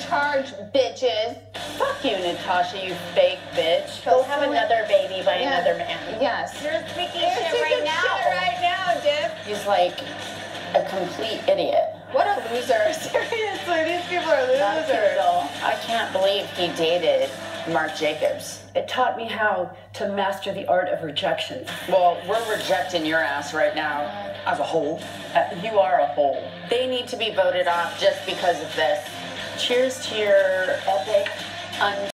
charge, bitches. Fuck you, Natasha, you fake bitch. Go have another baby by another man. Yes. You're speaking shit right now, Dip. He's like a complete idiot. What a loser. Seriously, these people are losers. I can't believe he dated Mark Jacobs. It taught me how to master the art of rejection. Well, we're rejecting your ass right now. As a whole. You are a whole. They need to be voted off just because of this. Cheers to your epic,